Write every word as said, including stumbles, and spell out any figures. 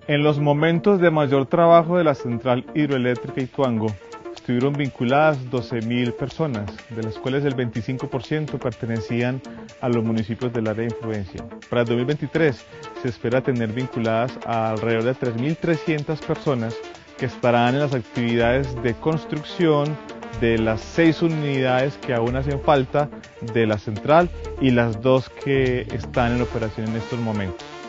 En los momentos de mayor trabajo de la central hidroeléctrica Ituango, estuvieron vinculadas doce mil personas, de las cuales el veinticinco por ciento pertenecían a los municipios del área de influencia. Para el dos mil veintitrés se espera tener vinculadas a alrededor de tres mil trescientas personas que estarán en las actividades de construcción de las seis unidades que aún hacen falta de la central y las dos que están en operación en estos momentos.